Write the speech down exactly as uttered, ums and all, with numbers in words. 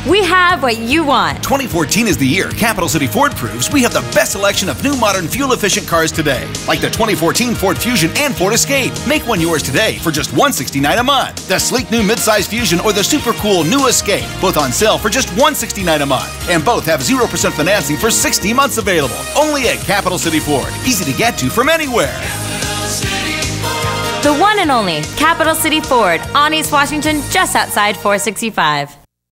We have what you want. twenty fourteen is the year Capital City Ford proves we have the best selection of new modern fuel-efficient cars today. Like the twenty fourteen Ford Fusion and Ford Escape. Make one yours today for just one hundred sixty-nine dollars a month. The sleek new midsize Fusion or the super cool new Escape. Both on sale for just one hundred sixty-nine dollars a month. And both have zero percent financing for sixty months available. Only at Capital City Ford. Easy to get to from anywhere. The one and only Capital City Ford on East Washington, just outside four sixty-five.